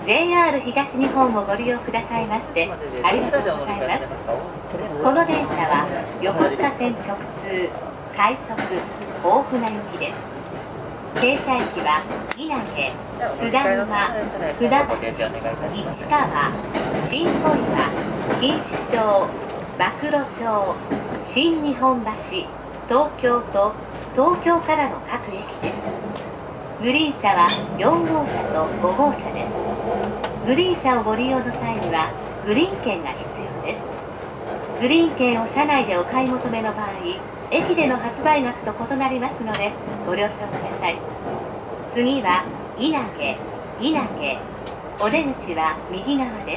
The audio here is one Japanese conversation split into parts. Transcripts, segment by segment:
JR 東日本をご利用くださいましてありがとうございます。この電車は横須賀線直通快速大船行きです。停車駅は稲毛、津田沼、船橋、市川、新小岩、錦糸町、馬喰町、新日本橋、東京と東京からの各駅です。グリーン車は4号車と5号車です。グリーン車をご利用の際にはグリーン券が必要です。グリーン券を車内でお買い求めの場合、駅での発売額と異なりますのでご了承ください。次は稲毛、お出口は右側です。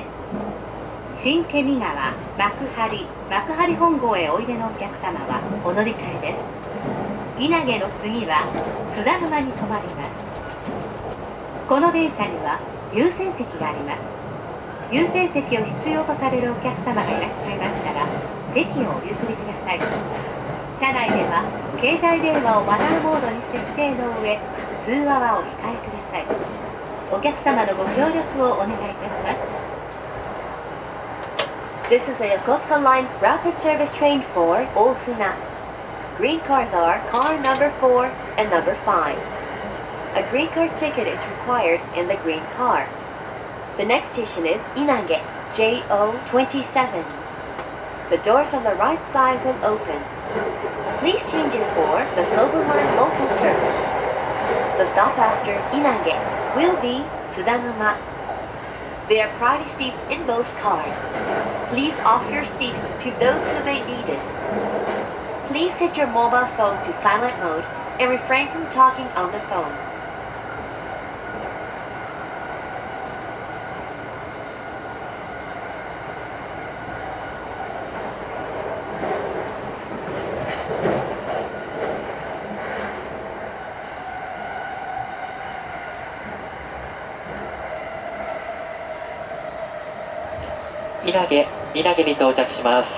新ケ見川、幕張本郷へおいでのお客様はお乗り換えです。稲毛の次は津田沼に停まります。この電車には優先席があります。優先席を必要とされるお客様がいらっしゃいましたら席をお譲りください。車内では携帯電話をマナーモードに設定の上、通話はお控えください。お客様のご協力をお願いいたします。This is a Yokosuka Line Rapid Service Train for Ofuna. Green cars are car number 4 and number 5. A green car ticket is required in the green car. The next station is Inage, JO27. The doors on the right side will open. Please change in for the Silver Line local service. The stop after Inage will be Tsudanuma. There are priority seats in both cars. Please offer your seat to those who may need it. Please set your mobile phone to silent mode and refrain from talking on the phone. 稲毛に到着します。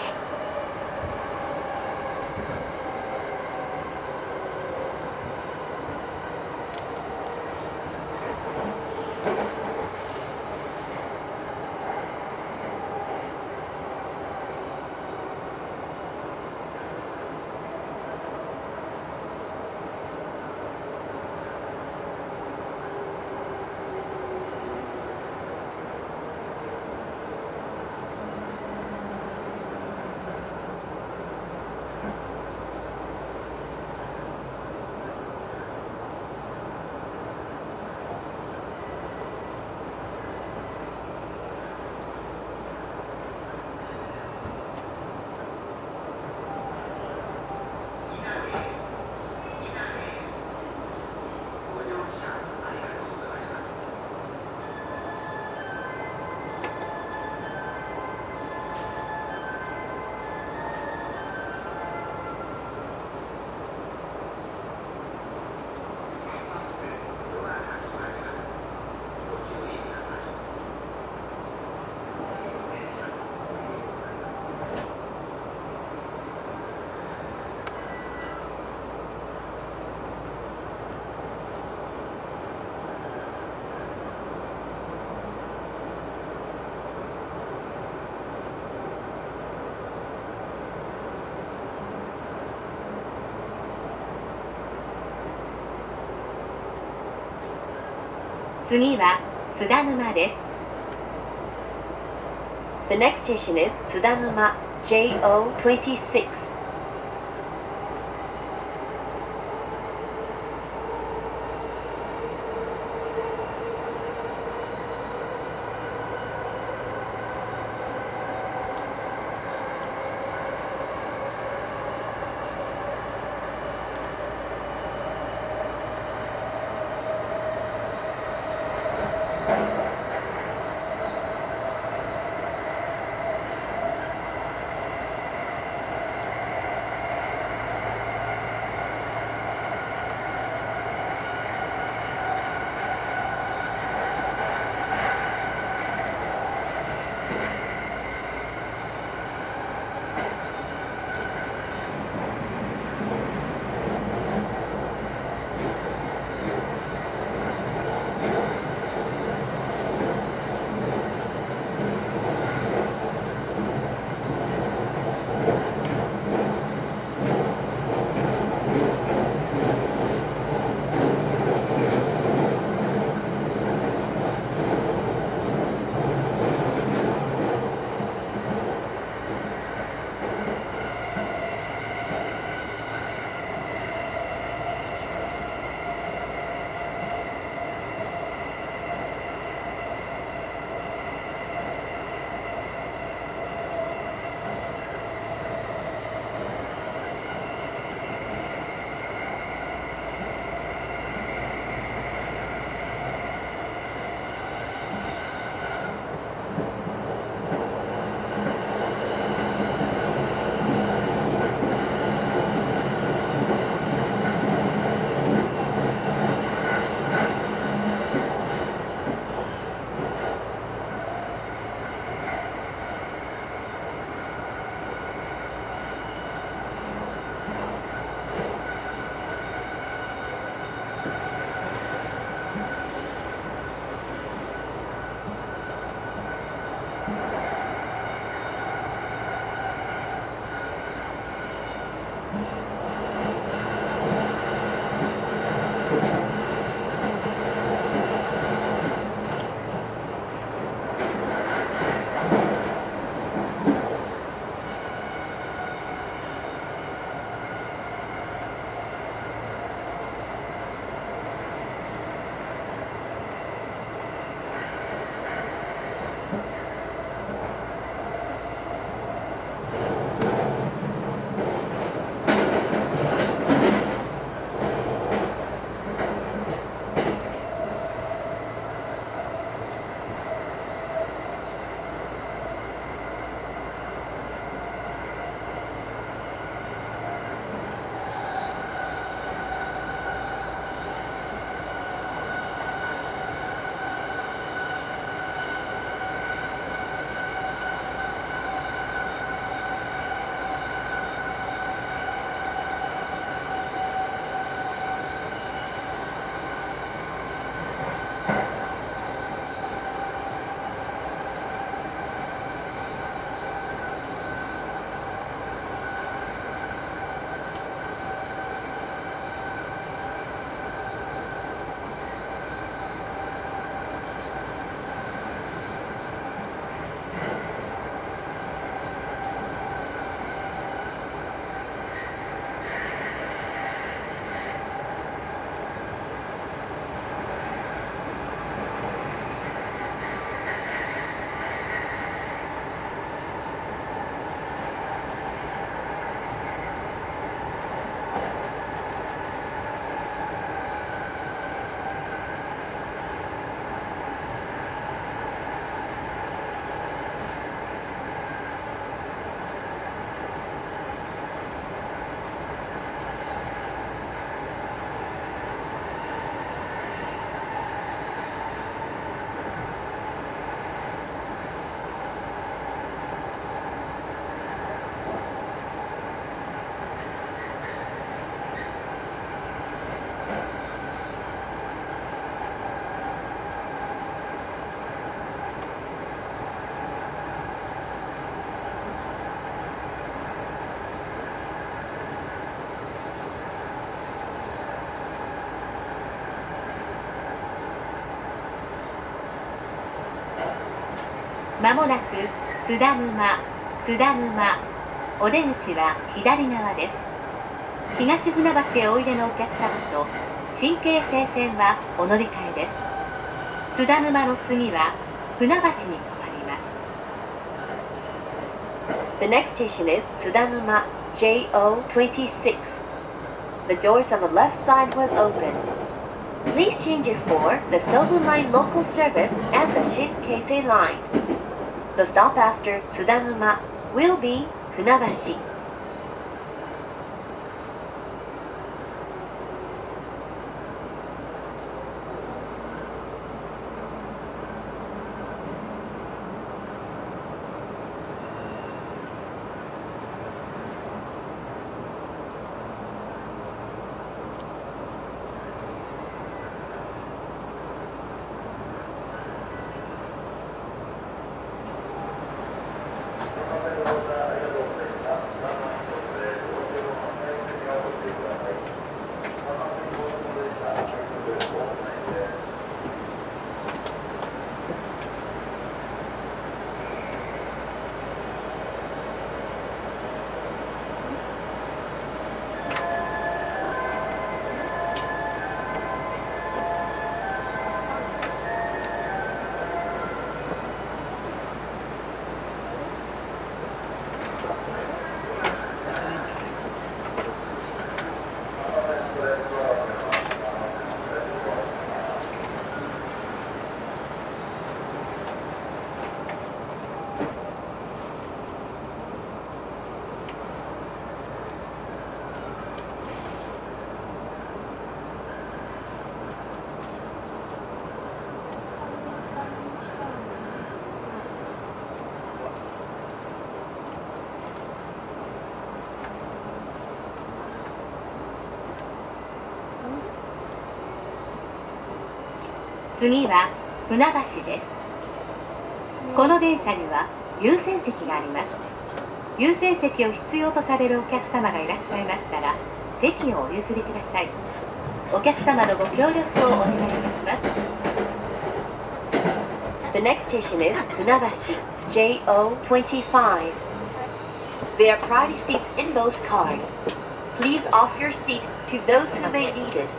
次は津田沼です。The next station is 津田沼 JO26. まもなく津田沼お出口は左側です。東船橋へおいでのお客様と新京成線はお乗り換えです。津田沼の次は船橋に停まります。 The next station is 津田沼 JO26. The doors on the left side will open. Please change it for the Silver Line local service and the Shin-Keisei line. The stop after 津田沼 will be 船橋。次は船橋です。この電車には優先席があります。 優先席を必要とされるお客様がいらっしゃいましたら、席をお譲りください。お客様のご協力をお願いいたします。The next station is Funabashi JO25. There are priority seats in both cars. Please offer your seat to those who may need it.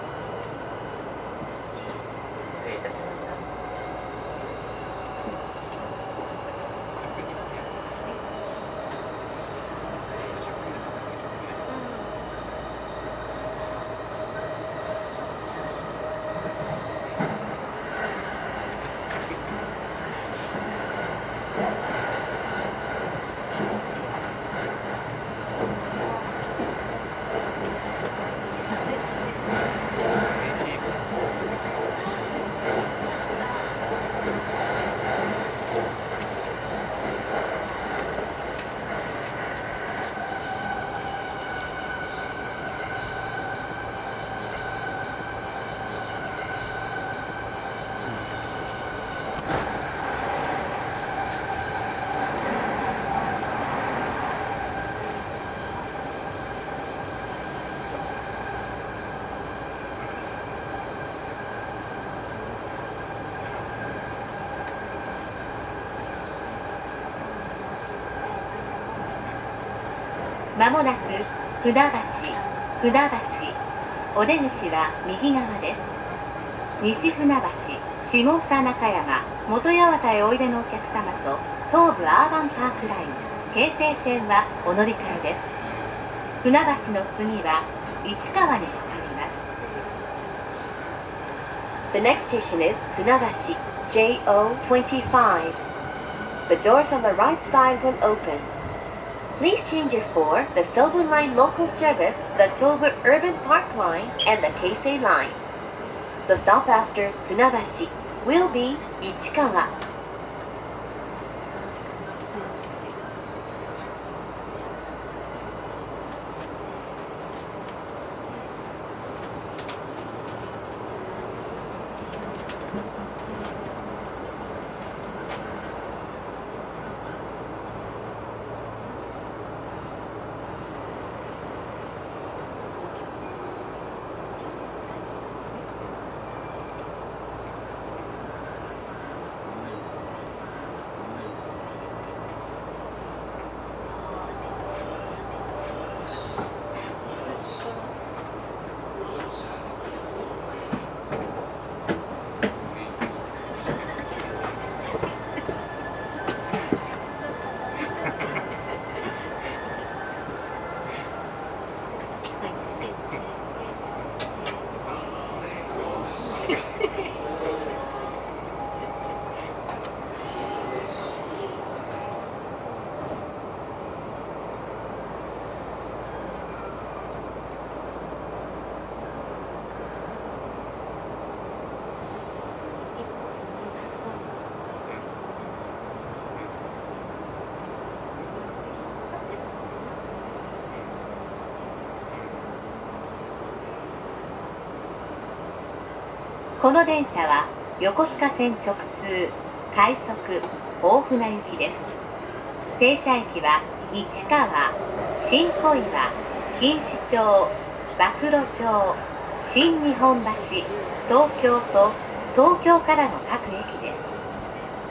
まもなく船橋、お出口は右側です。西船橋、下総中山、元八幡へおいでのお客様と東武アーバンパークライン、京成線はお乗り換えです。船橋の次は市川にかかります。The next station is 船橋 JO25. The doors on the right side will open. Please change it for the Silver Line local service, the Tobu Urban Park Line, and the Keisei Line. The stop after Funabashi will be Ichikawa. この電車は横須賀線直通、快速、大船行きです。停車駅は市川、新小岩、錦糸町、馬喰町、新日本橋、東京と東京からの各駅です。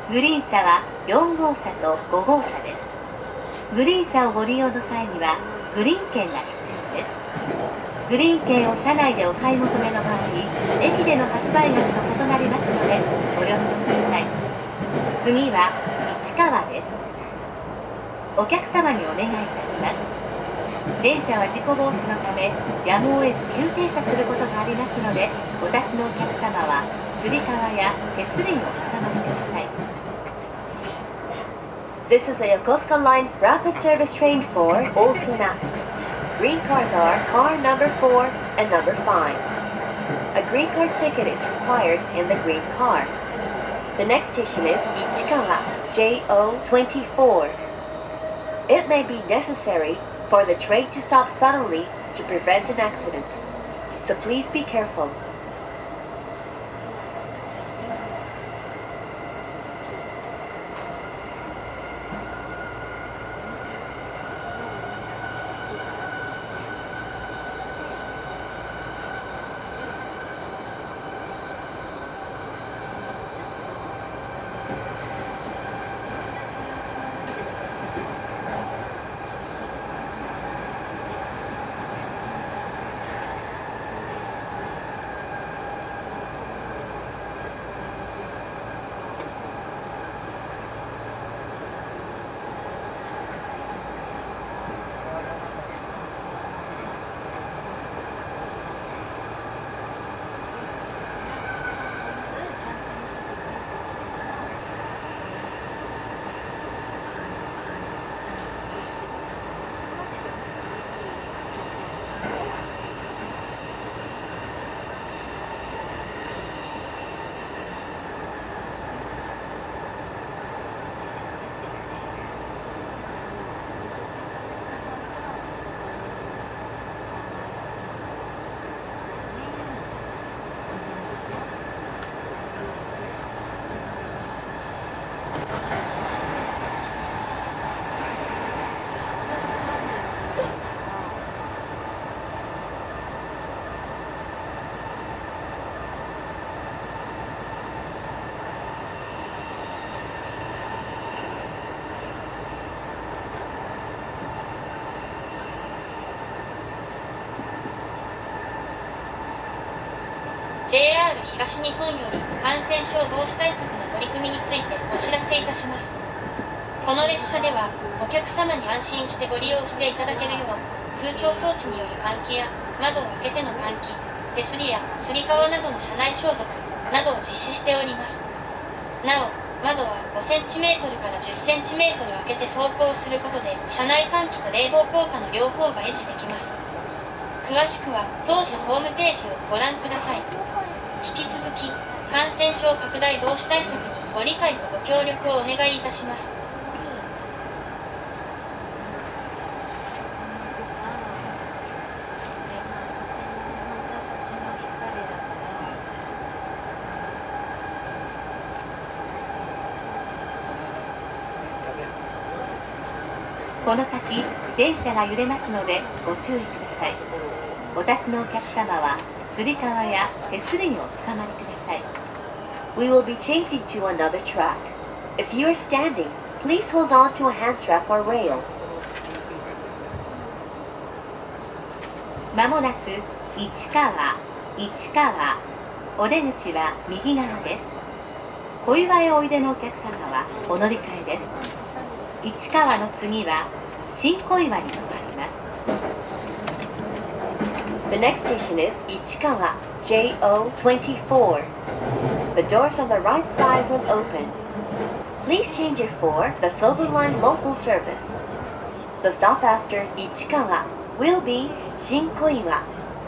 グリーン車は4号車と5号車です。グリーン車をご利用の際にはグリーン券が必要です。グリーン券を車内でお買い求めの場合、駅での発売額と異なりますのでご了承ください。次は市川です。お客様にお願いいたします。電車は事故防止のためやむを得ず急停車することがありますので、お立ちのお客様はつり革や手すりにお挟まりください。This is a Yokosuka Line rapid service train for Ofuna. Green cars are car number 4 and number 5. A green card ticket is required in the green car. The next station is Ichikawa, JO24. It may be necessary for the train to stop suddenly to prevent an accident, so please be careful. 「 東日本より感染症防止対策の取り組みについてお知らせいたします。この列車ではお客様に安心してご利用していただけるよう空調装置による換気や窓を開けての換気、手すりやつり革などの車内消毒などを実施しております。なお、窓は5センチメートルから10センチメートル開けて走行することで車内換気と冷房効果の両方が維持できます。詳しくは当社ホームページをご覧ください。引き続き感染症拡大防止対策にご理解とご協力をお願いいたします。 この先、電車が揺れますのでご注意ください。お立ちのお客様は、つり革や手すりにおつかまりください。 We will be changing to another track. If you are standing, please hold on to a hand strap or rail. まもなく、市川、お出口は右側です。小岩へおいでのお客様はお乗り換えです。市川の次は新小岩に停まります。 The next station is Ichikawa, JO24. The doors on the right side will open. Please change it for the Silver Line local service. The stop after Ichikawa will be Shinkoiwa.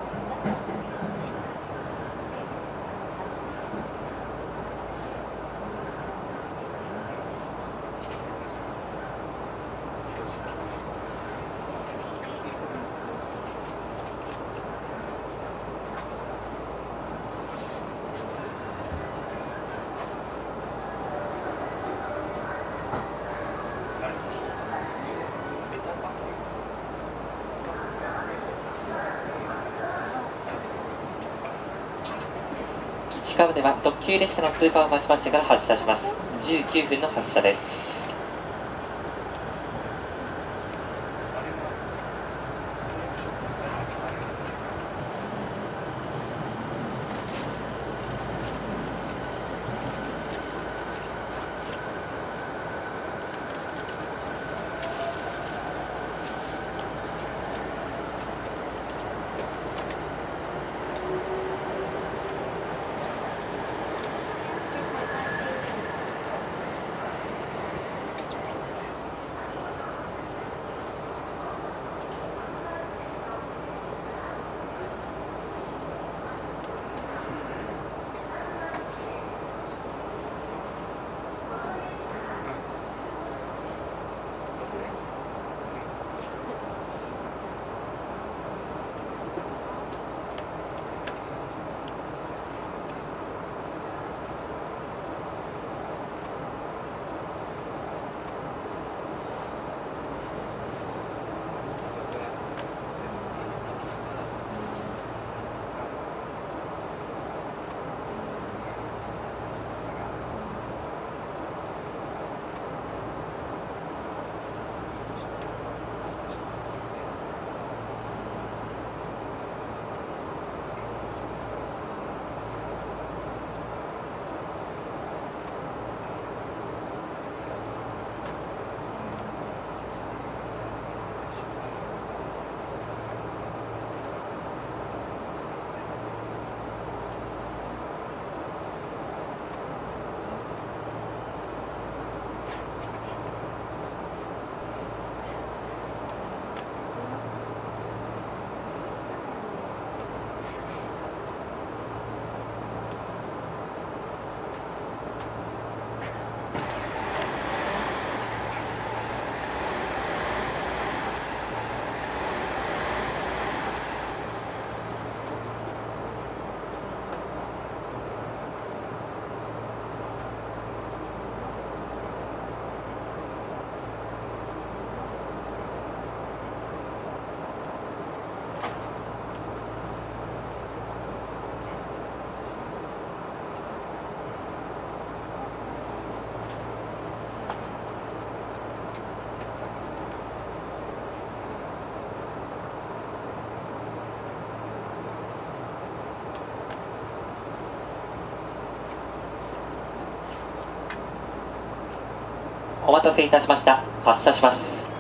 市川では特急列車の通過を待ちましてから発車します。19分の発車です。 お待たせいたしました。発車します。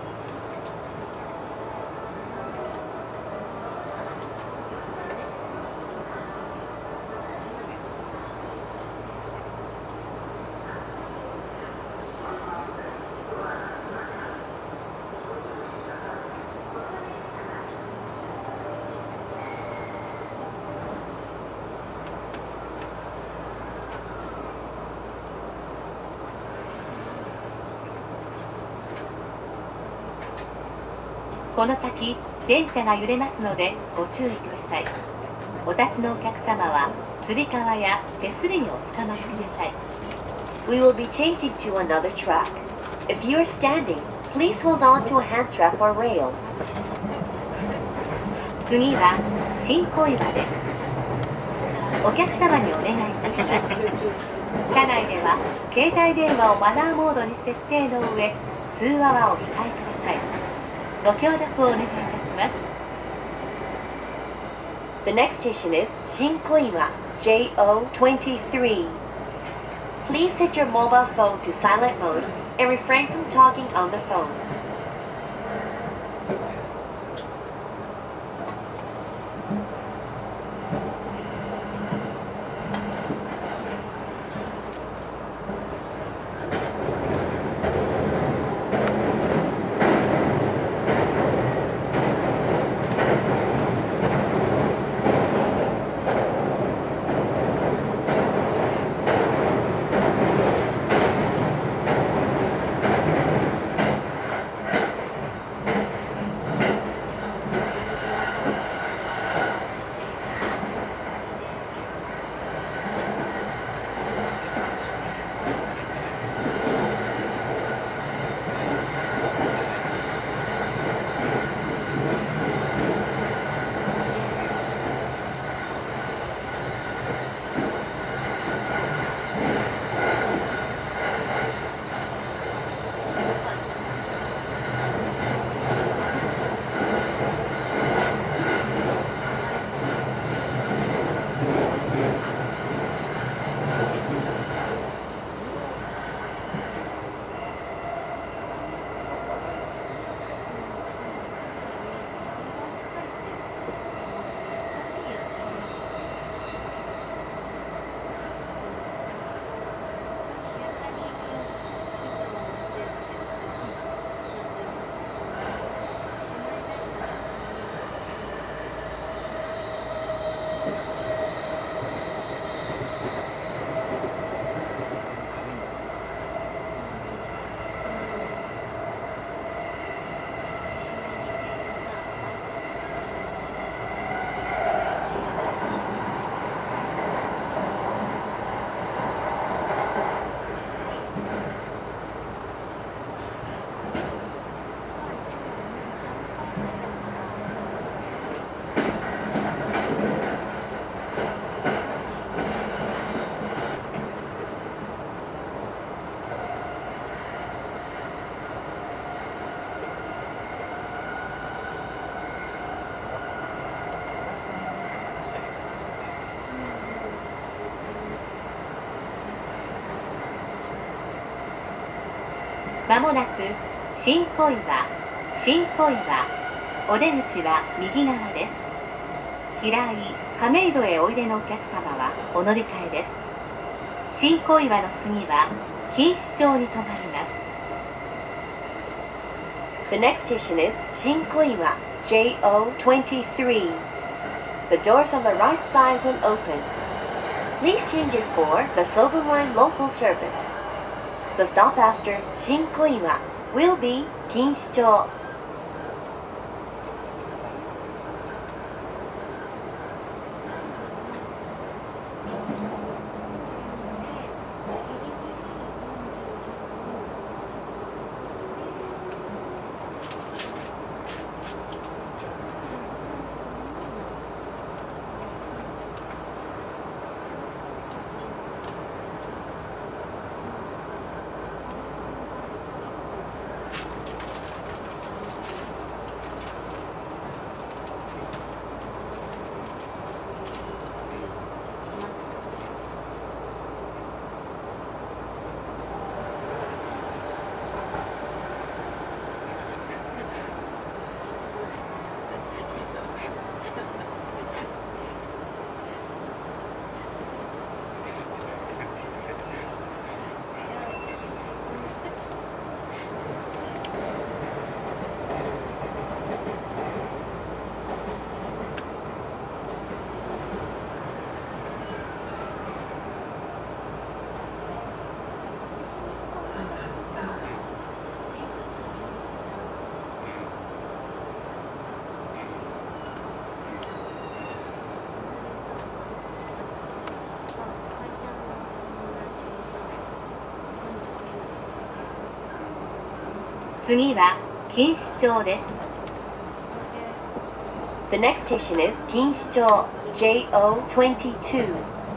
この先、電車が揺れますのでご注意ください。お立ちのお客様は、つり革や手すりにおつかまりください。 We will be changing to another track. If you are standing, please hold on to a hand strap or rail. 次は新小岩です。お客様にお願いいたします。車内では携帯電話をマナーモードに設定の上、通話はお控えください。ご協力をお願いいたします。 The next station is Shinkoiwa, JO23. Please set your mobile phone to silent mode and refrain from talking on the phone. まもなく新小岩、新小岩、お出口は右側です。平井、亀戸へおいでのお客様はお乗り換えです。新小岩の次は錦糸町に停まります。 The next station is Shinkoiwa, JO23. The doors on the right side will open. Please change it for the Sobu Line local service. The stop after Shinkoiwa will be Kinshicho. ま次は錦糸町です。 The next station is 錦糸町 JO22.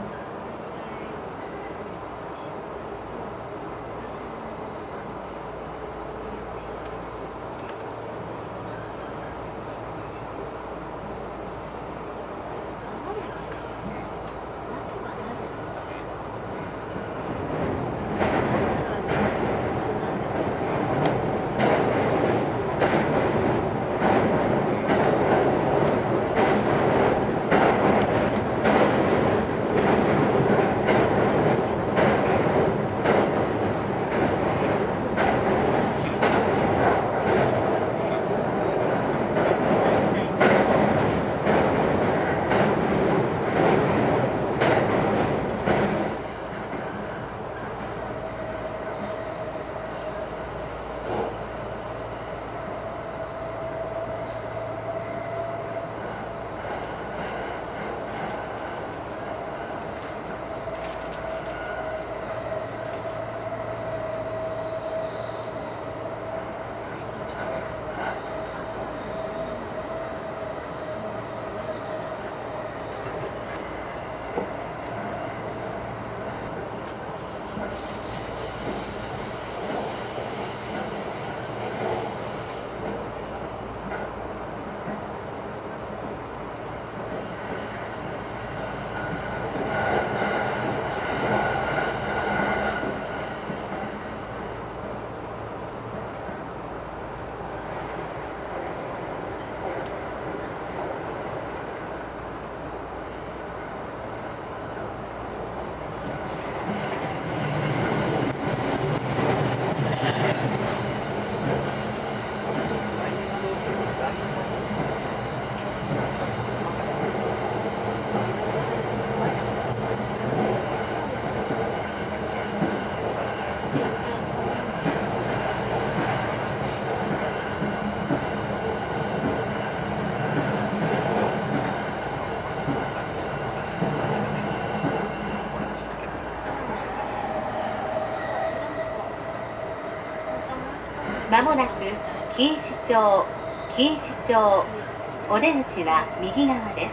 まもなく錦糸町、錦糸町、お出口は右側です。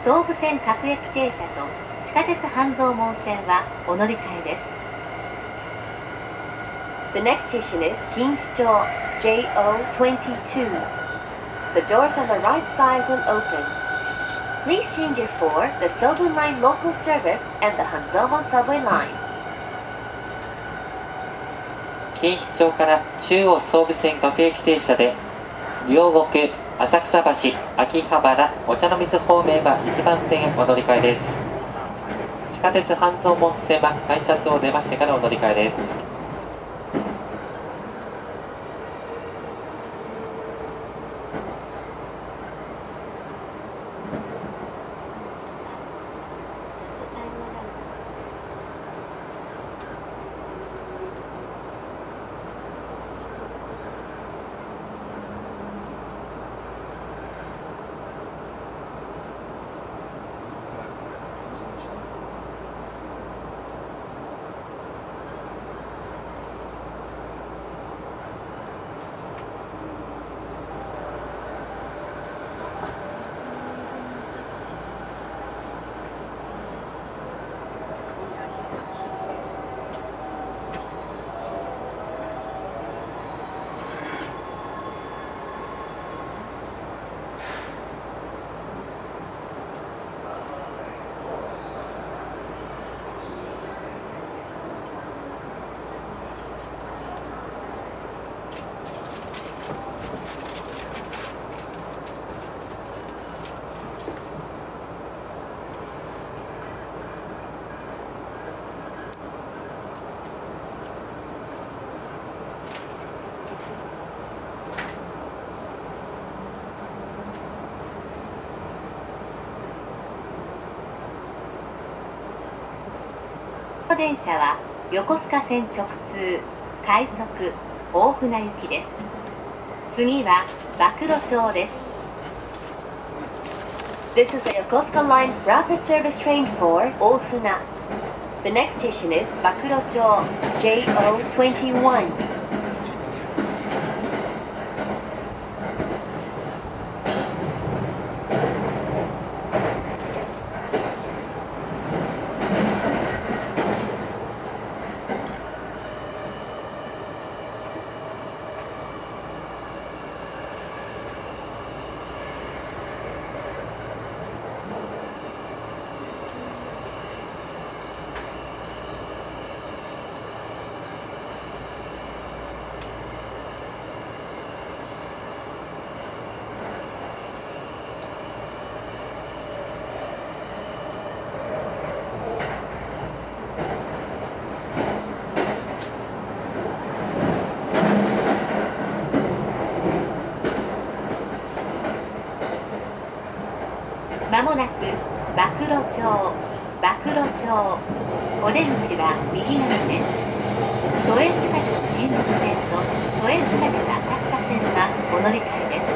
総武線各駅停車と地下鉄半蔵門線はお乗り換えです。 The next station is 錦糸町 JO22. The doors on the right side will open. Please change it for the Sobun Line local service and the Hanzomon subway line. 錦糸町から中央総武線各駅停車で両国、浅草橋、秋葉原、お茶の水方面は1番線へお乗り換えです。地下鉄半蔵門線は改札を出ましてからお乗り換えです。 この電車は横須賀線直通快速大船行きです。次は馬黒町です。 This is a Yokosuka Line rapid service train for Ofuna. The next station is Bakurocho JO21. まもなく馬黒町お出口は右側です。都営地下鉄新宿線と都営地下鉄浅草線はお乗り換えです。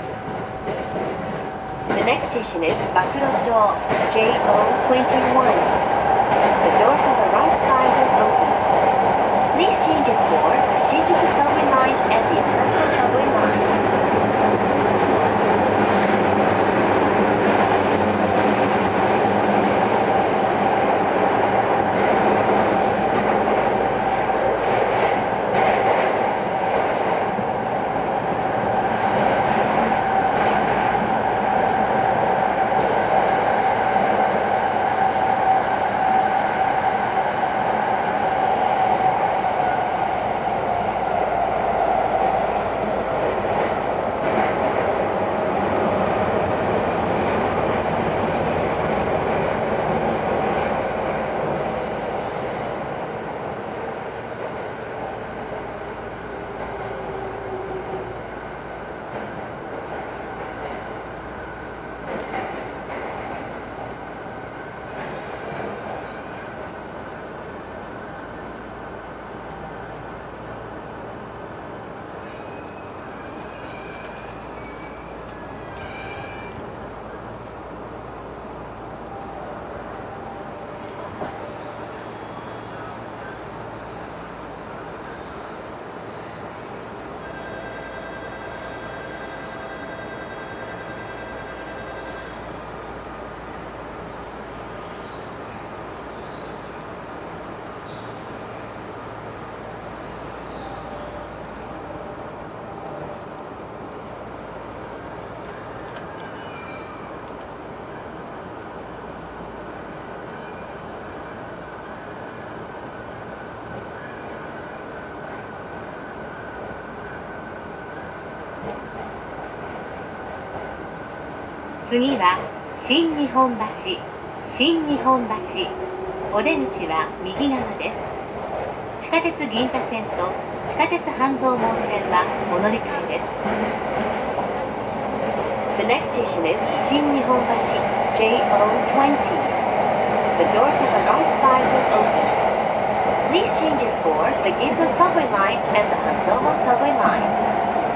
The next station is Bakurocho JO21. The doors on the right side will open. Please change it for the Shinjuku subway line and the Asakusa subway line. 次は新日本橋お出口は右側です。地下鉄銀座線と地下鉄半蔵門線はお乗り換えです。 The next station is Shin-Nihon-bashi JO20. The doors on the right side will open. Please change it for the Ginza subway line and the Hanzomon subway line.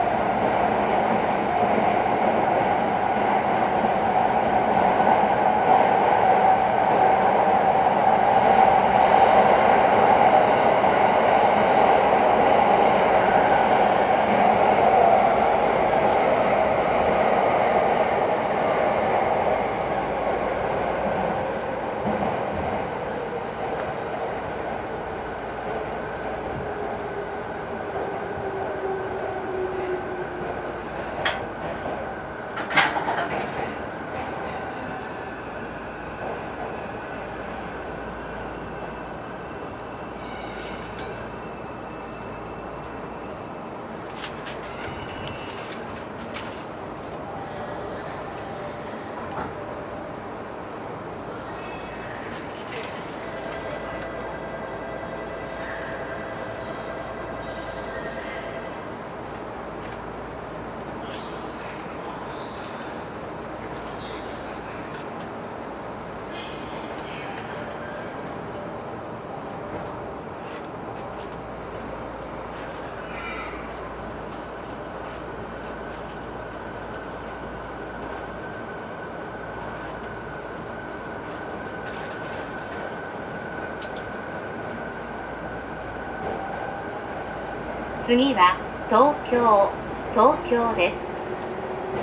次は東京です。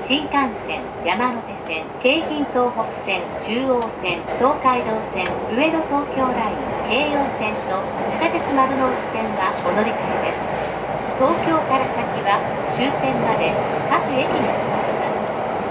新幹線、山手線、京浜東北線、中央線、東海道線、上野東京ライン、京葉線と地下鉄丸の内線はお乗り換えです。東京から先は終点まで各駅が続きます。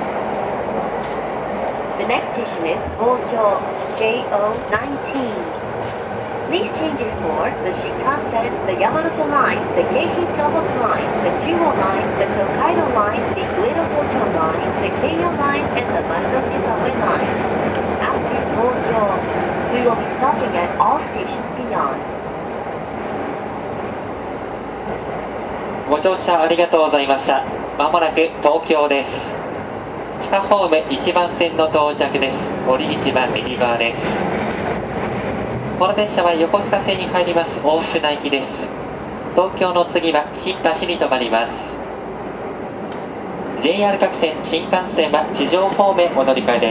The next station is Tokyo JO19. Please change it for the Shinkansen, the Yamanote line, the Keihei Tohoku line, the Chuo line, the Tokaido line, the Ueno Tokyo line, the Keio line, and the Marunouchi subway line. After Tokyo, we will be stopping at all stations beyond. ご乗車ありがとうございました。まもなく東京です。 地下ホーム1番線の到着です。降り口は右側です。この列車は横須賀線に入ります大船行きです。東京の次は新橋に停まります。 JR 各線、新幹線は地上方面お乗り換えです。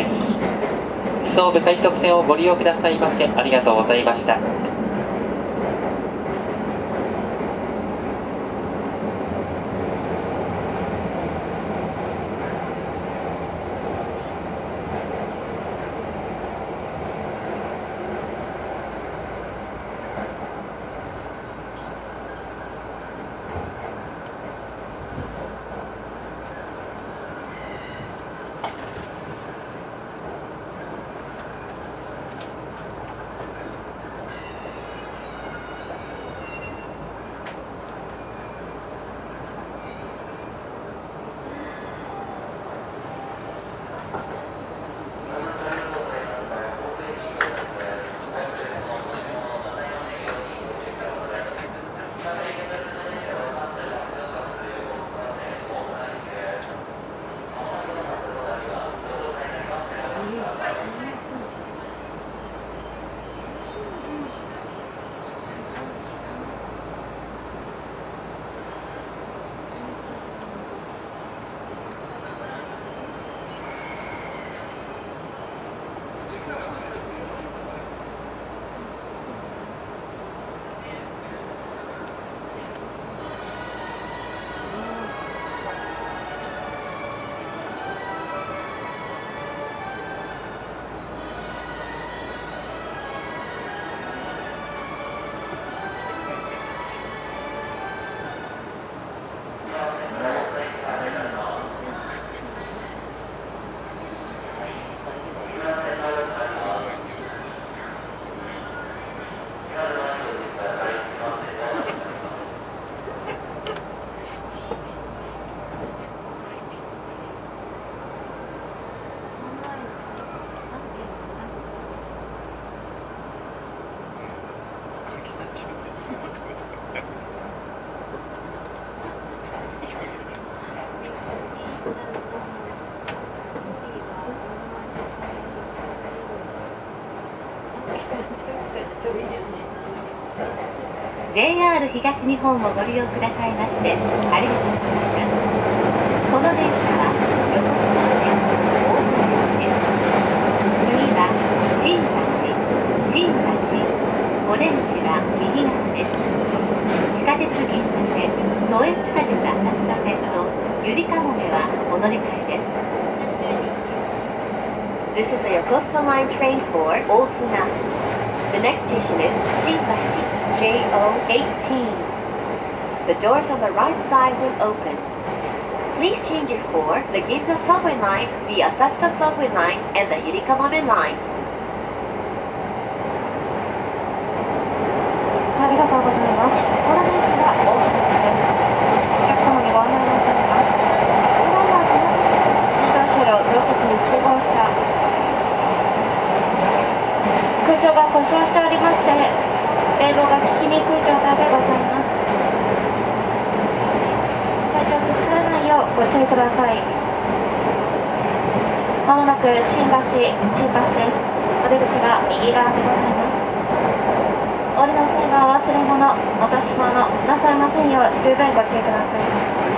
総武快速線をご利用くださいましてありがとうございました。 JR 東日本をご利用くださいましてありがとうございます。この電車は横須賀線大船行きです。次は新橋、お出口は右側です。地下鉄銀座線、都営地下鉄浅草線とゆりかもめはお乗り換えです。 This is a Yokosuka Line train for Ofuna. The next station is Shinbashi, JO18. The doors on the right side will open. Please change it for the Ginza subway line, the Asakusa subway line, and the Yurikamame line. ありがとうございます。この電車は大船です。お客様にご案内申し上げます。このまま移動車両乗客1号車。空調が故障しておりまして、冷房が効きにくい状態でございます。体調崩さないようご注意ください。まもなく新橋です。お出口が右側でございます。お降りの際は忘れ物、落とし物なさいませんよう十分ご注意ください。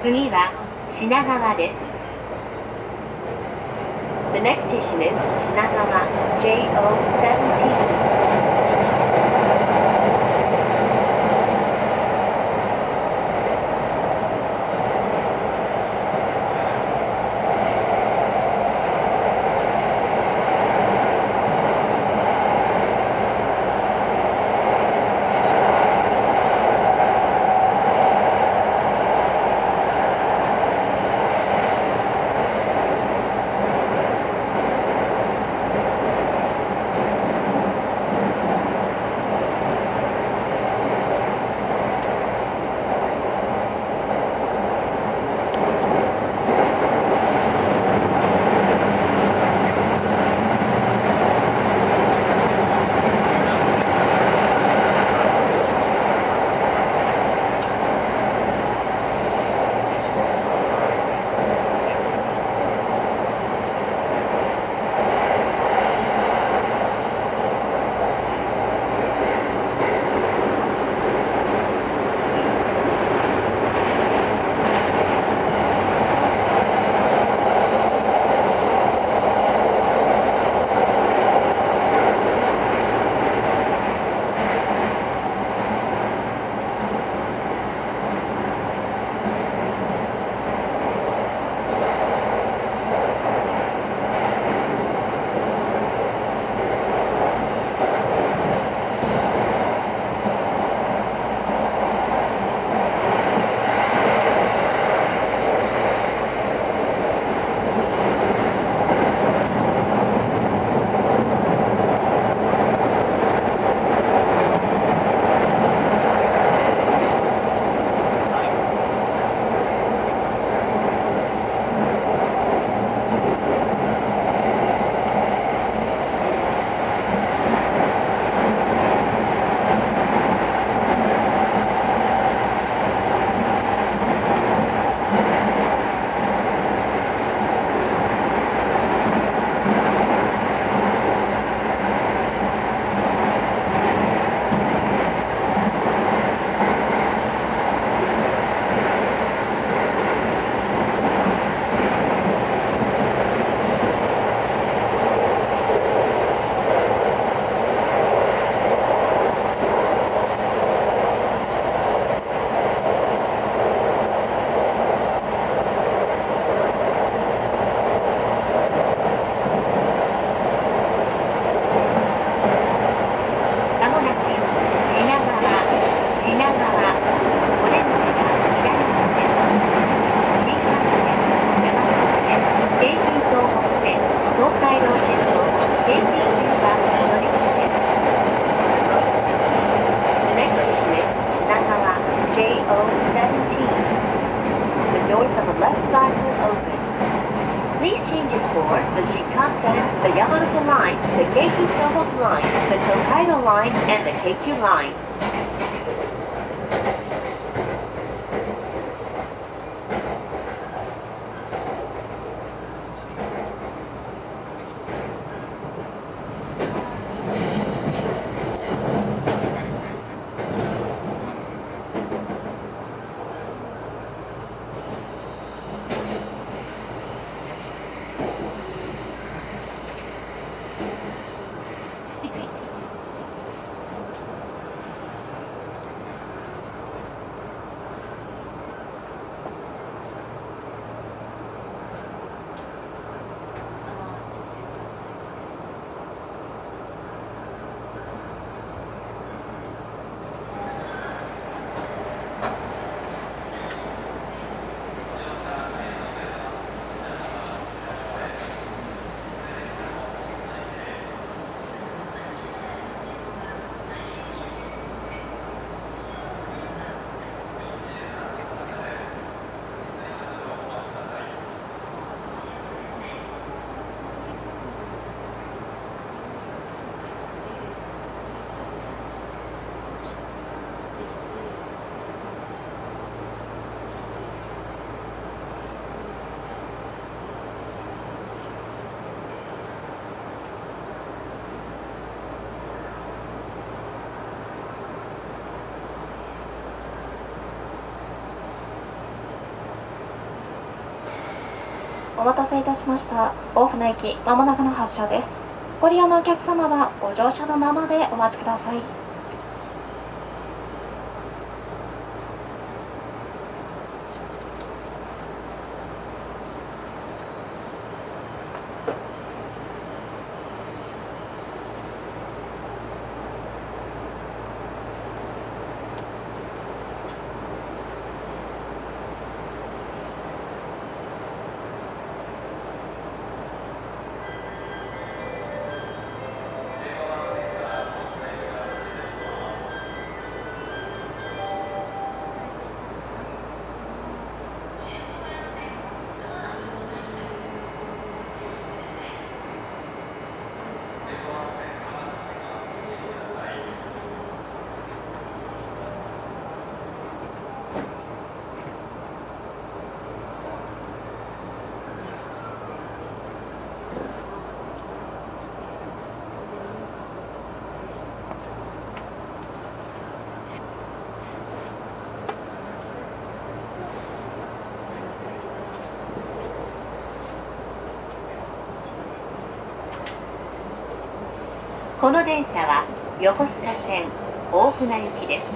次は品川です。 The next station is Shinagawa, JO17. the Shinkansen, the Yamanote Line, the Keikyu Tohoku Line, the Tokaido Line, and the Keikyu Line. お待たせいたしました。大船行き、まもなくの発車です。ご利用のお客様はご乗車のままでお待ちください。 この電車は横須賀線大船行きです。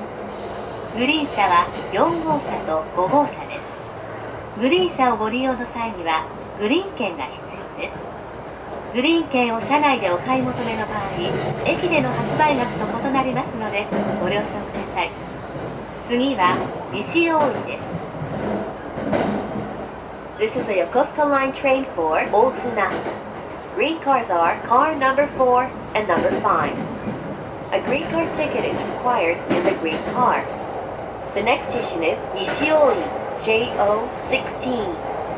グリーン車は4号車と5号車です。グリーン車をご利用の際にはグリーン券が必要です。グリーン券を車内でお買い求めの場合、駅での発売額と異なりますのでご了承ください。次は西大井です。 This is a Yokosuka Line train for Ofuna. Green cars are car number 4 and number 5. A green car ticket is required in the green car. The next station is Nishioi, JO16.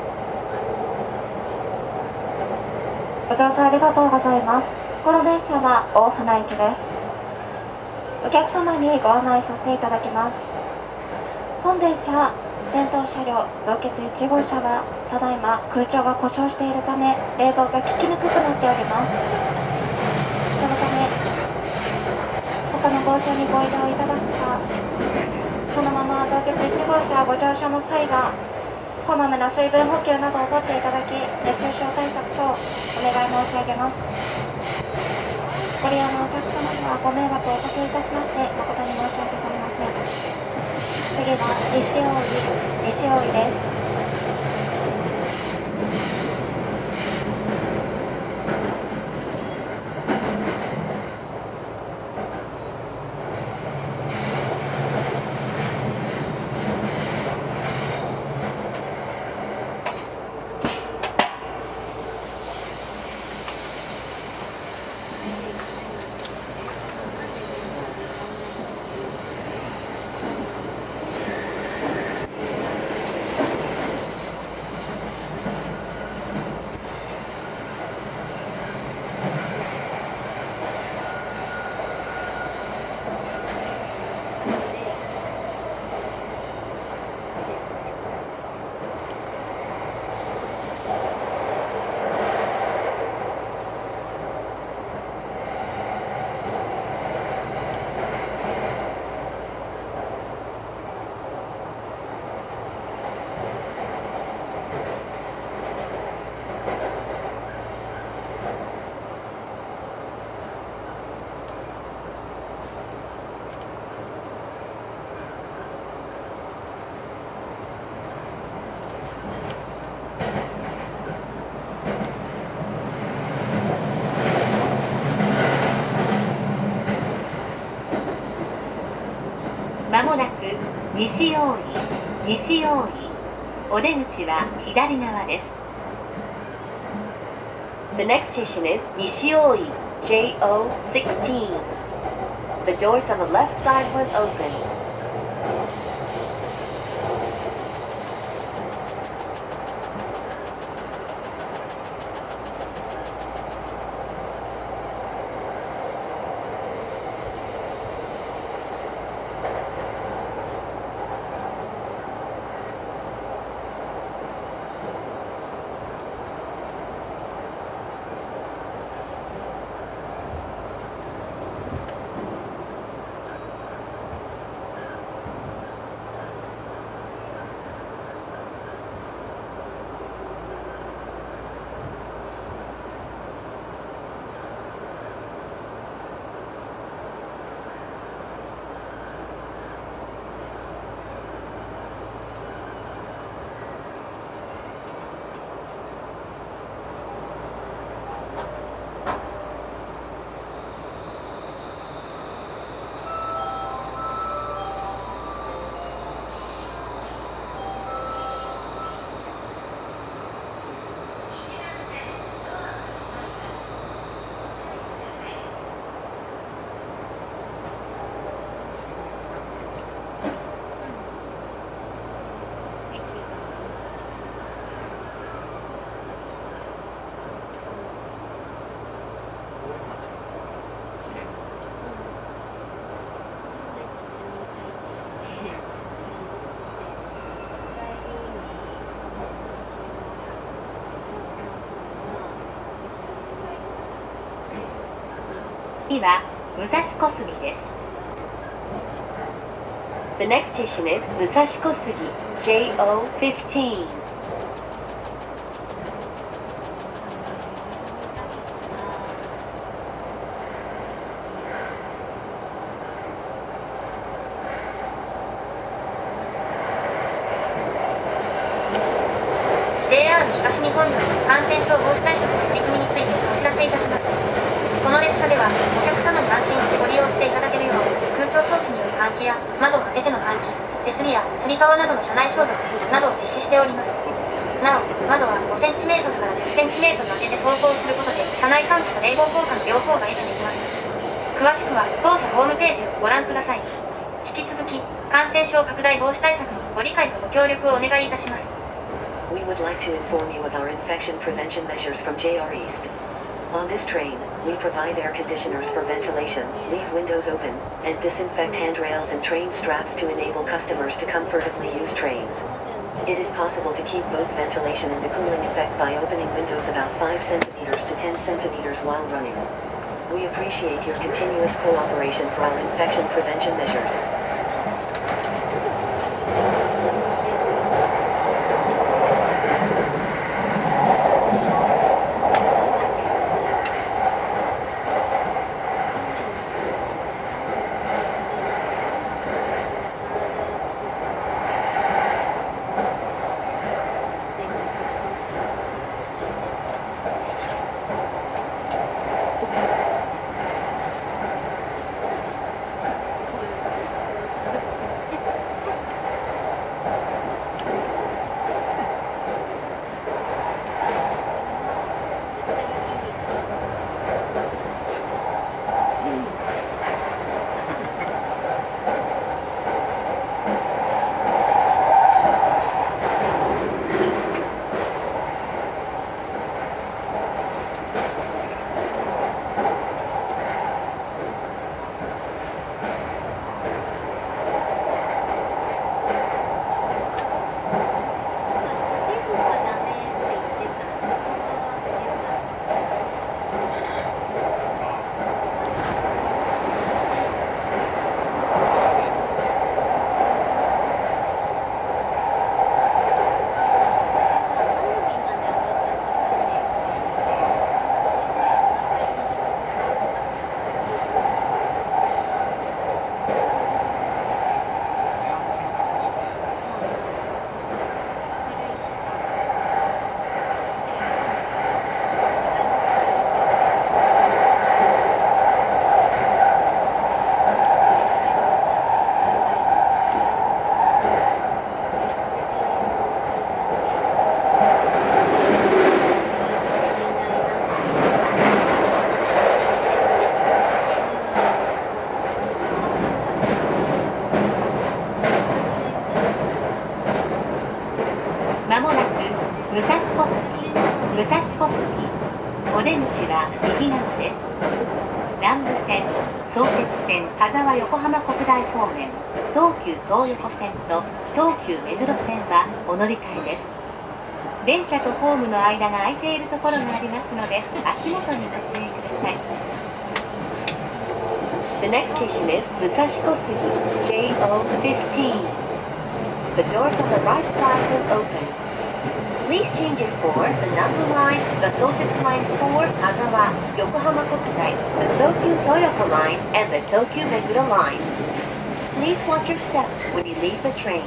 ご乗車ありがとうございます。この電車は大船行きです。お客様にご案内させていただきます。本電車先頭車両増欠1号車はただいま空調が故障しているため冷房が効きにくくなっております。そのため他の号車にご移動いただくか、そのまま増欠1号車ご乗車の際はこまめな水分補給などをとっていただき、熱中症対策等お願い申し上げます。ご利用のお客様にはご迷惑をおかけいたしまして誠に申し訳ございません。次は西大井です。 まもなく西大井。お出口は左側です。 The next station is Nishioi, JO16. The doors on the left side will open. 次は武蔵小杉です。 The next station is Musashikosugi, JO15. JR 東日本より感染症防止対策の取り組みについてお知らせいたします。この列車ではお客様に安心してご利用していただけるよう空調装置による換気や窓を開けての換気、手すりやつり革などの車内消毒などを実施しております。なお、窓は 5cm から 10cm 開けて走行することで車内換気と冷房効果の両方が維持できます。詳しくは当社ホームページをご覧ください。引き続き感染症拡大防止対策にご理解とご協力をお願いいたします。 We would like to inform you of our infection prevention measures from JR East. On this train, we provide air conditioners for ventilation, leave windows open, and disinfect handrails and train straps to enable customers to comfortably use trains. It is possible to keep both ventilation and the cooling effect by opening windows about 5 centimeters to 10 centimeters while running. We appreciate your continuous cooperation for our infection prevention measures. お出口は右側です。南武線、相鉄線、羽沢横浜国大方面、東急東横線と東急目黒線はお乗り換えです。電車とホームの間が空いているところがありますので、足元にご注意ください。 The next station is Musashikosugi, JO15. The doors on the right side will open. Please change it for the Nambu Line, the Sottetsu Line 4, Azawa, Yokohama Kokusai, the Tokyu Toyoko Line, and the Tokyu Meguro Line. Please watch your steps when you leave the train.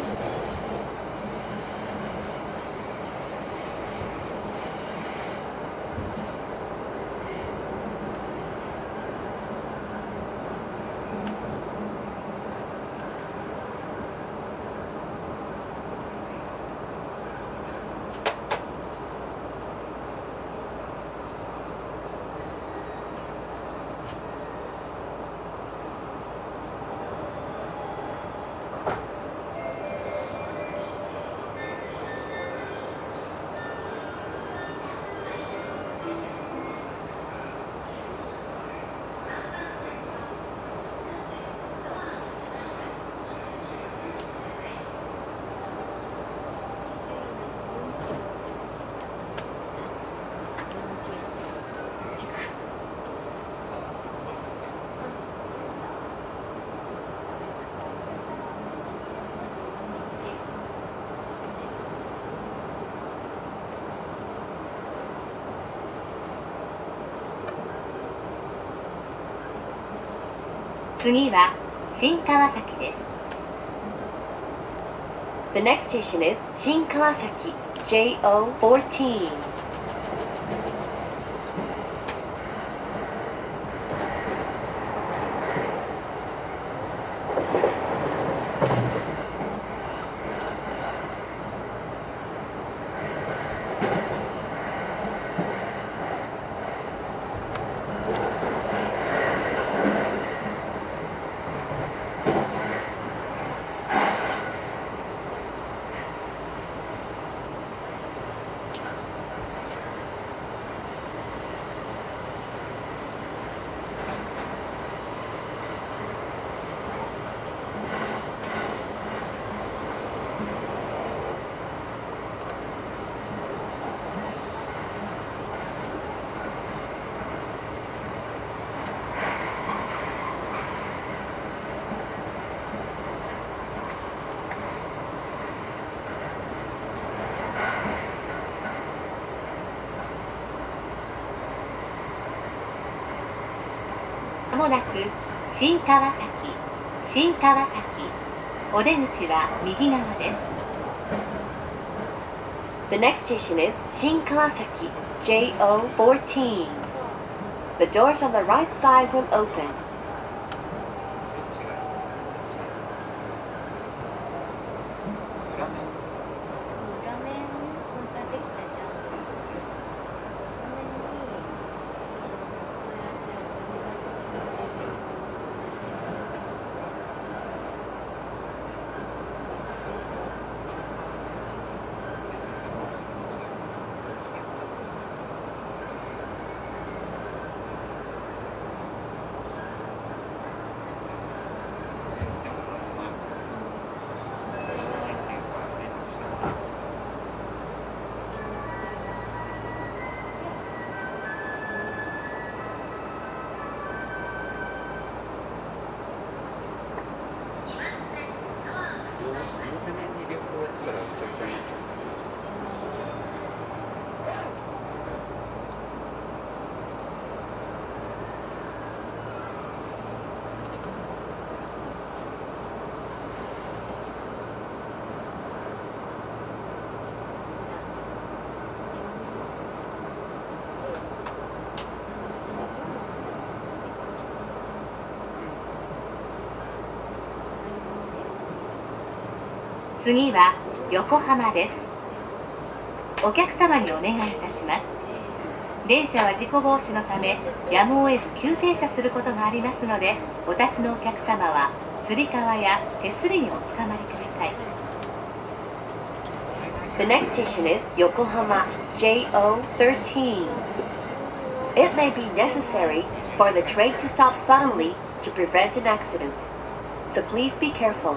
次は新川崎です。 The next station is Shinkawasaki, JO14. まもなく新川崎、新川崎。お出口は右側です。 The next station is Shinkawasaki, JO14. The doors on the right side will open. 次は横浜です。お客様にお願いいたします。電車は事故防止のためやむを得ず急停車することがありますので、お立ちのお客様はつり革や手すりにおつかまりください。 The next station is Yokohama, JO13. It may be necessary for the train to stop suddenly to prevent an accident, so please be careful.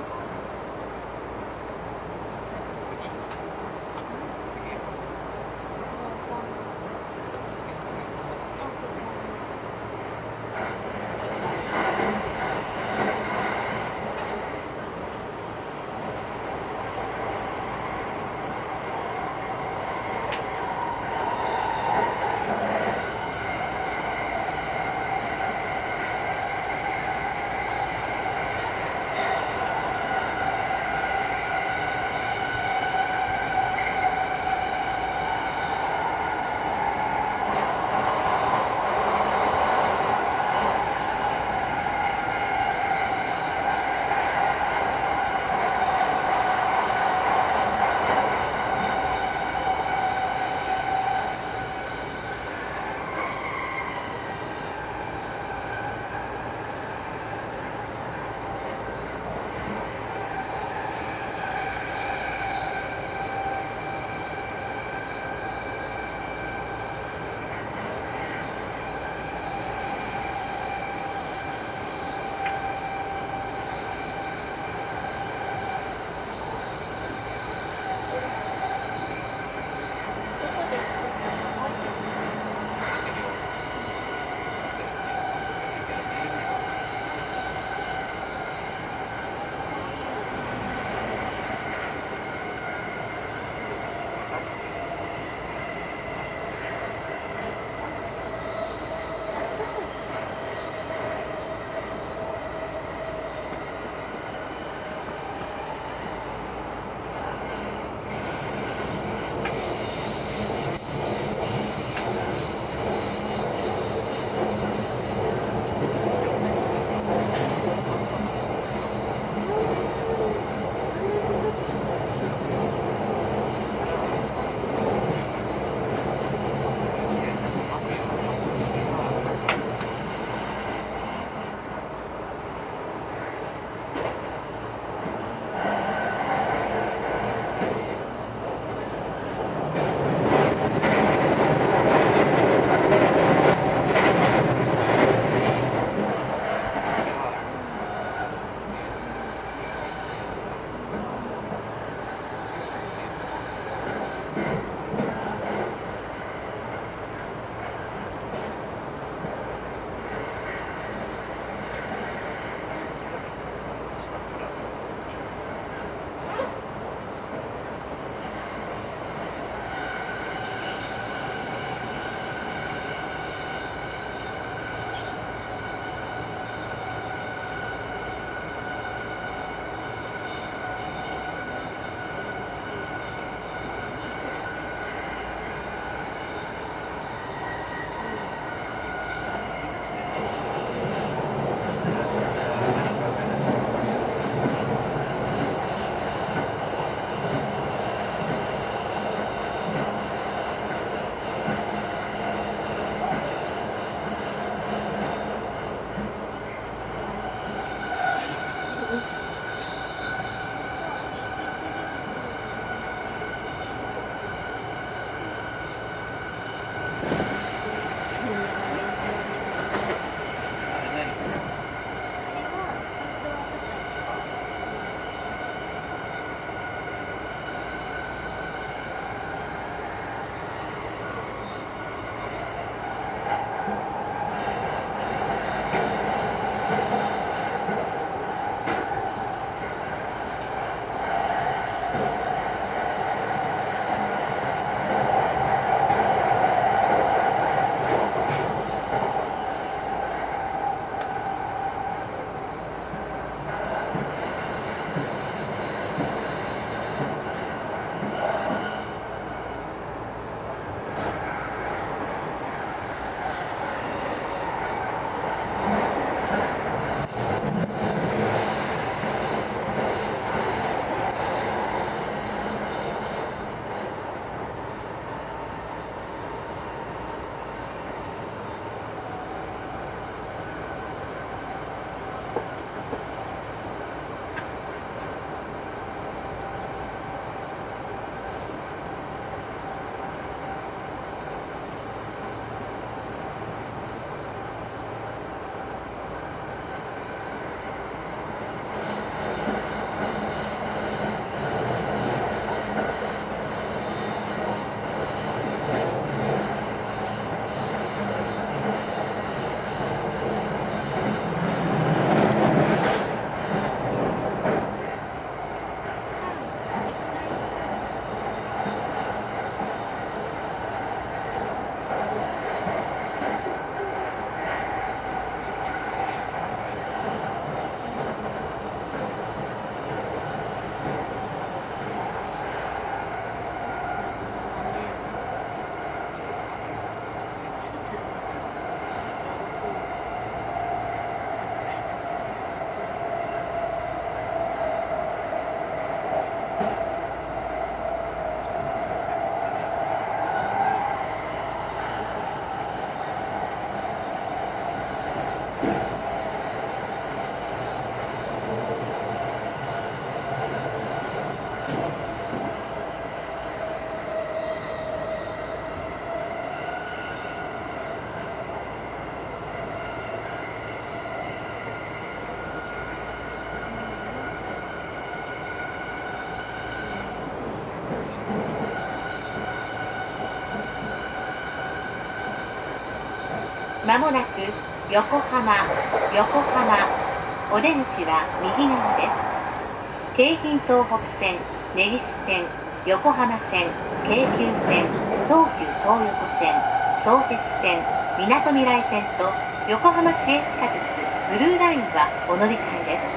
まもなく横浜お出口は右側です。京浜東北線、根岸線、横浜線、京急線、東急東横線、相鉄線、みなとみらい線と横浜市営地下鉄ブルーラインはお乗り換えです。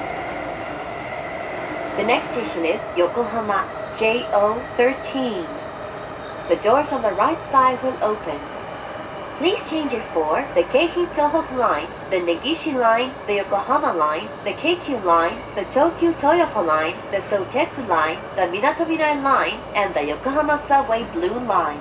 The next station is Yokohama JO13. The doors on the right side will open. Please change it for the Keiki Tohoku Line, the Negishi Line, the Yokohama Line, the Keikyu Line, the Tokyu Toyoko Line, the Sotetsu Line, the Minatomirai Line, and the Yokohama Subway Blue Line.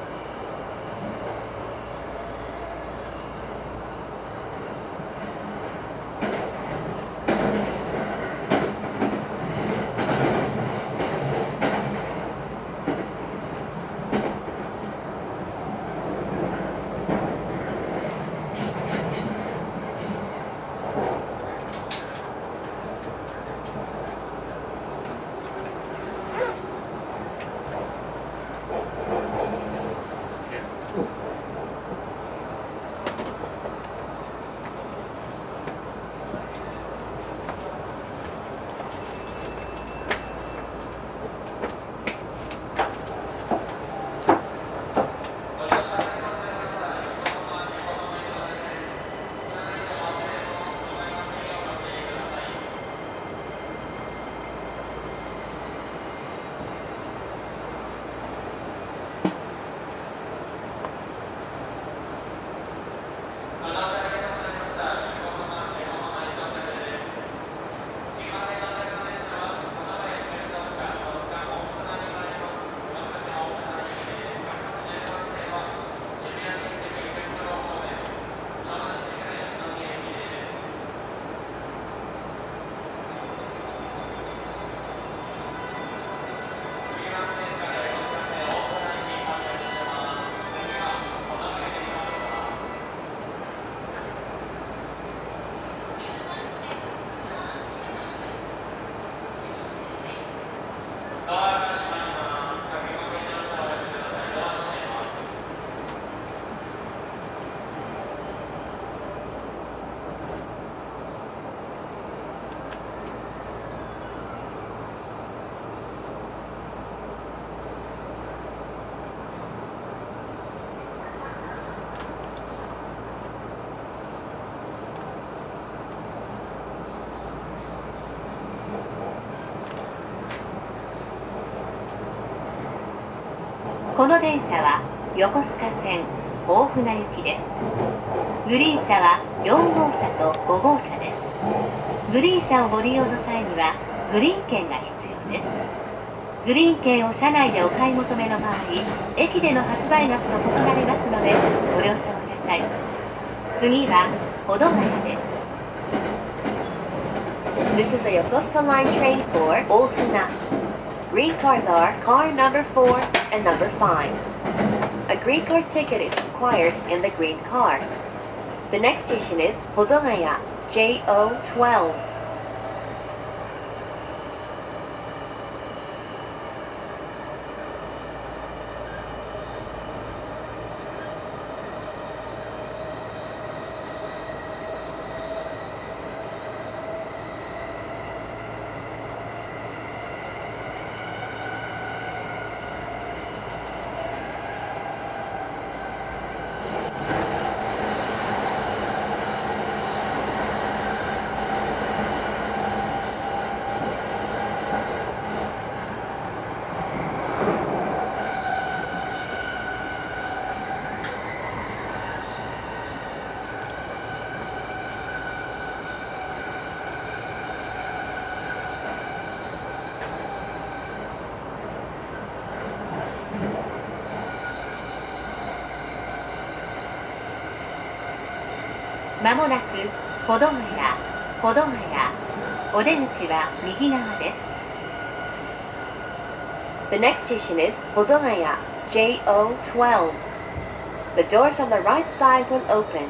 この電車は横須賀線大船行きです。グリーン車は4号車と5号車です。グリーン車をご利用の際にはグリーン券が必要です。グリーン券を車内でお買い求めの場合、駅での発売額と異なりますのでご了承ください。次は保土ヶ谷です。 This is a Yokosuka Line train for Old Funa. Green cars are car number 4 and number 5. A green card ticket is required in the green car. The next station is Hodogaya JO12. まもなく保土ヶ谷お出口は右側です。 The next station is Hodogaya JO12. The doors on the right side will open.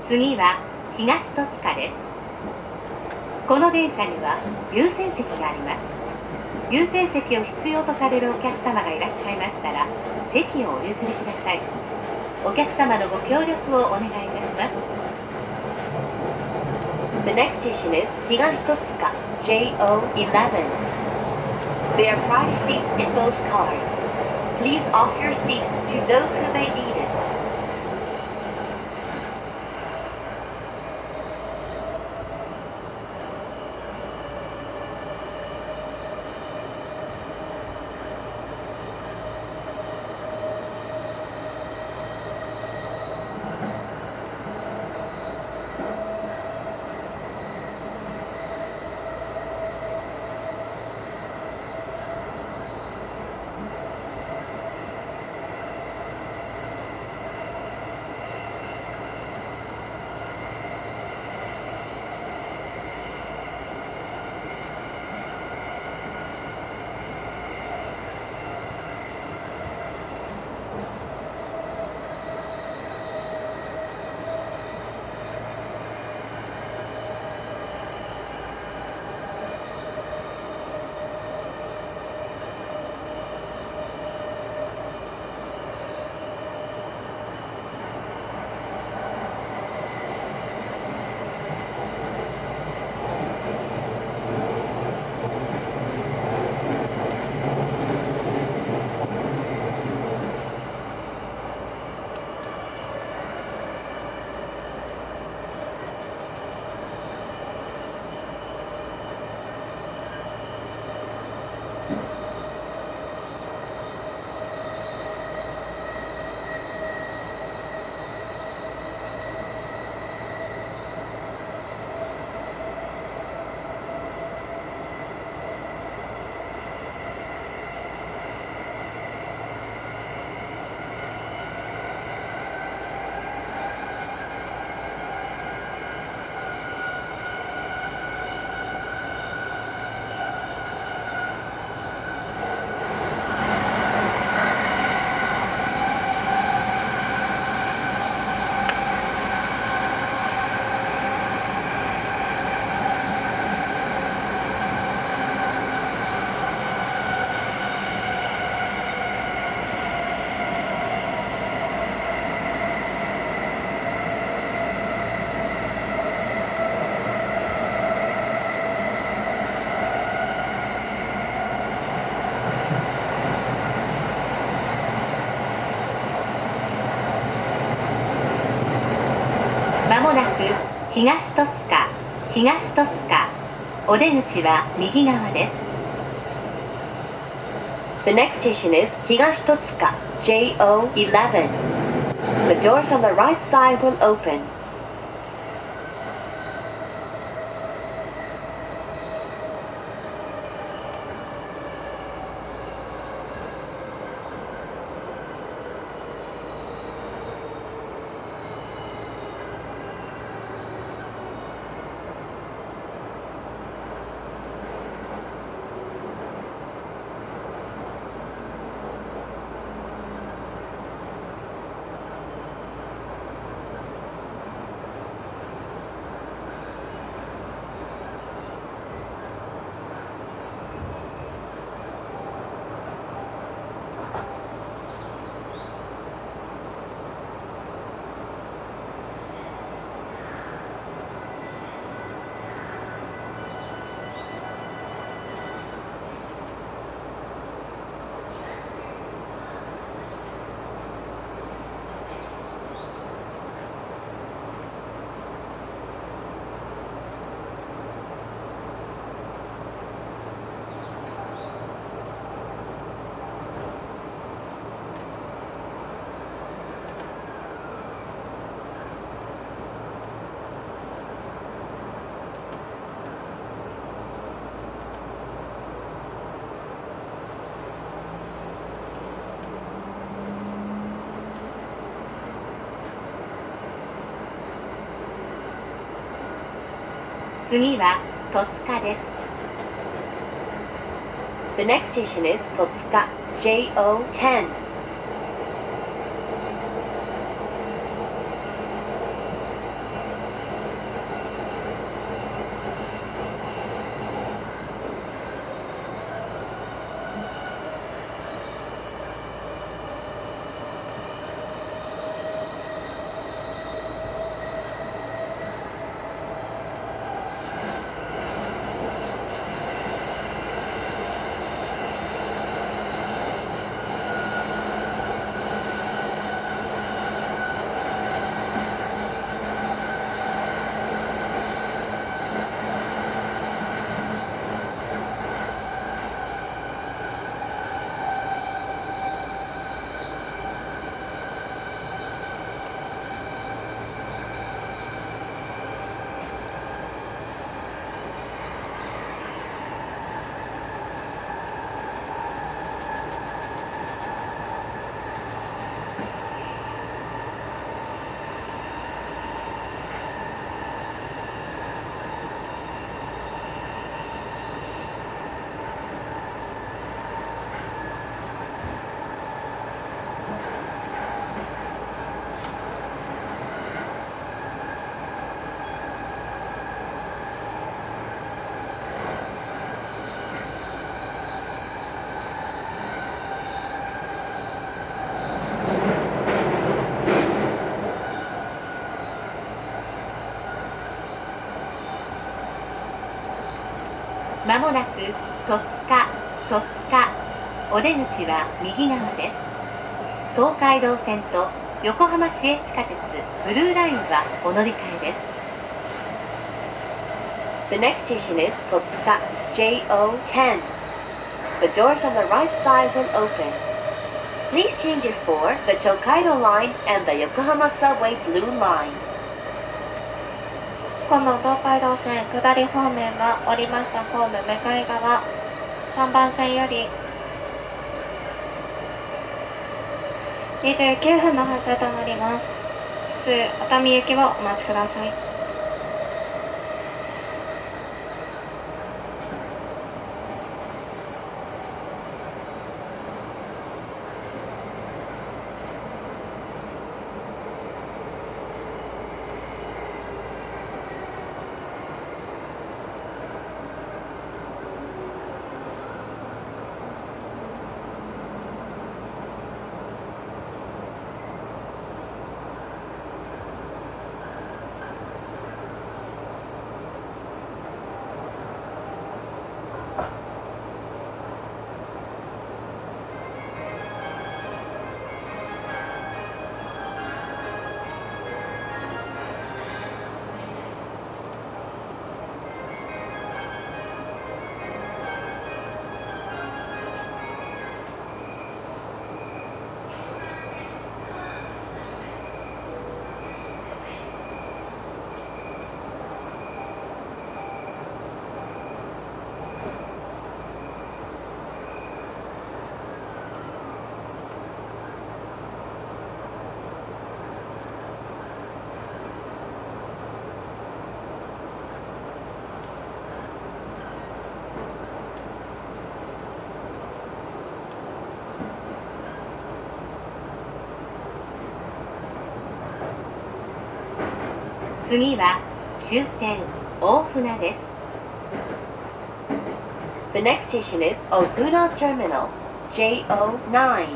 次は東戸塚です。この電車には優先席があります。優先席を必要とされるお客様がいらっしゃいましたら、席をお譲りください。お客様のご協力をお願いいたします。 The next station is Higashitotsuka, JO11. There are private seats in both cars. Please offer your seat to those who may need it. まもなく東戸塚、東戸塚。お出口は右側です。 The next station is Higashitotsuka, JO11. The doors on the right side will open. 次は戸塚です。 The next station is Totsuka, JO10. まもなく戸塚お出口は右側です。東海道線と横浜市営地下鉄ブルーラインはお乗り換えです。 The next station is Totsuka JO10. The doors on the right side will open. Please change it for the Tokaido line and the Yokohama Subway Blue Line. 今度東海道線下り方面は降りましたホーム向かい側3番線より29分の発車となります。熱海行きをお待ちください。 次は終点大船です。 The next station is Ofuna Terminal JO9.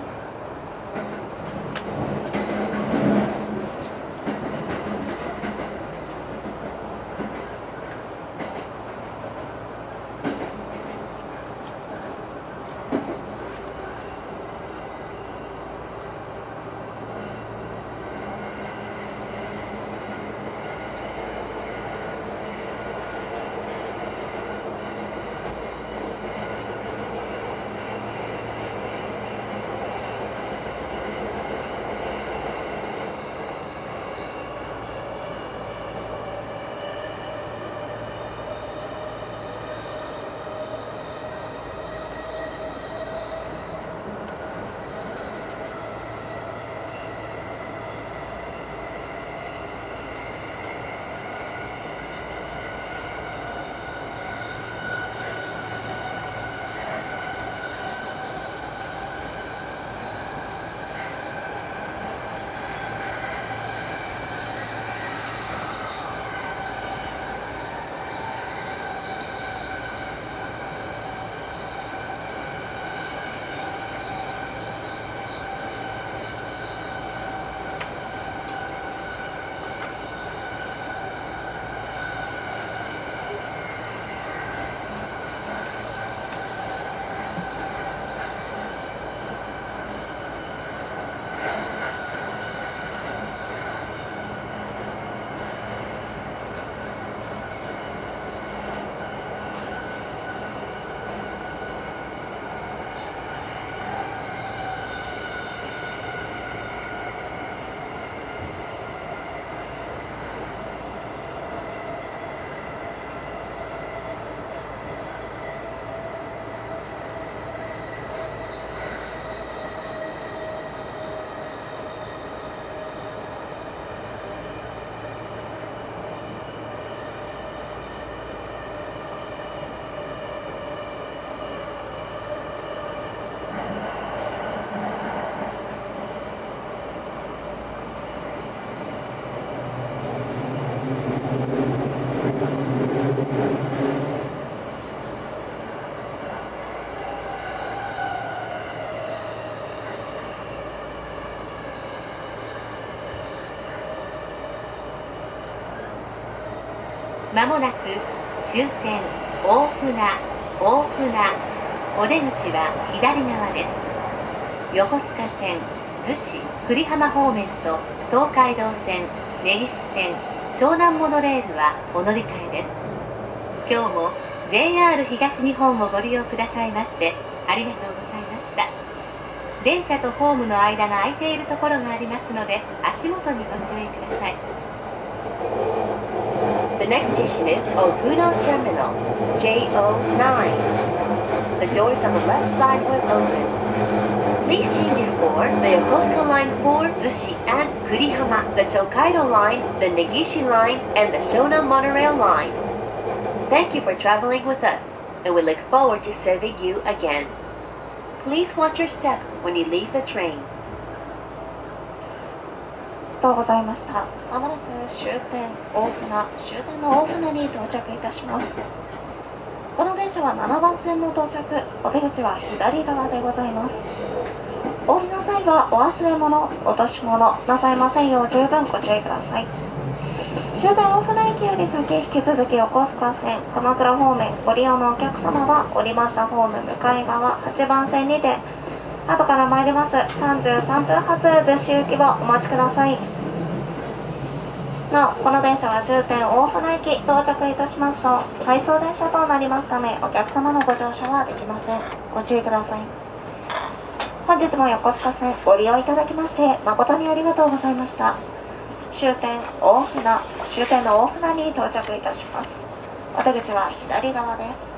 まもなく終点大船大船、お出口は左側です。横須賀線、逗子、久里浜方面と東海道線、根岸線、湘南モノレールはお乗り換えです。今日も JR 東日本をご利用くださいましてありがとうございました。電車とホームの間が空いているところがありますので足元にご注意ください。 The next station is Oguno Terminal, JO9. The doors on the left side will open. Please change it for the Yokosuka Line 4 Zushi and Kurihama, the Tokaido Line, the Negishi Line, and the Shonan Monorail Line. Thank you for traveling with us, and we look forward to serving you again. Please watch your step when you leave the train. ありがとうございました。まもなく終点の大船に到着いたします。この電車は7番線の到着、お出口は左側でございます。お降りの際はお忘れ物、落とし物なさいませんよう十分ご注意ください。終点大船駅より先引き続き横須賀線、鎌倉方面ご利用のお客様は降りましたホーム向かい側8番線にて後から参ります33分発逗子行きをお待ちください。なお、この電車は終点大船駅到着いたしますと回送電車となりますためお客様のご乗車はできません。ご注意ください。本日も横須賀線ご利用いただきまして誠にありがとうございました。終点の大船に到着いたします。お出口は左側です。